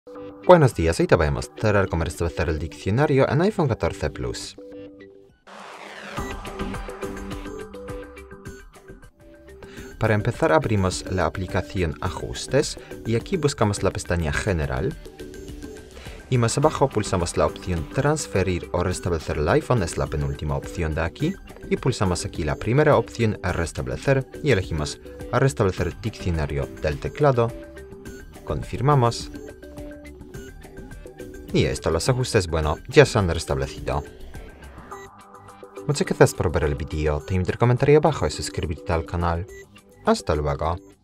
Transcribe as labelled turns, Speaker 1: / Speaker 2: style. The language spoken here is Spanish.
Speaker 1: Buenos días, hoy te voy a mostrar cómo restablecer el diccionario en iPhone 14 Plus. Para empezar abrimos la aplicación Ajustes y aquí buscamos la pestaña General. Y más abajo pulsamos la opción Transferir o restablecer el iPhone, es la penúltima opción de aquí. Y pulsamos aquí la primera opción a restablecer y elegimos a restablecer el diccionario del teclado. Confirmamos. Y esto, los ajustes, bueno, ya se han restablecido. Muchas gracias por ver el vídeo, te invito a comentar ahí abajo y suscribirte al canal. Hasta luego.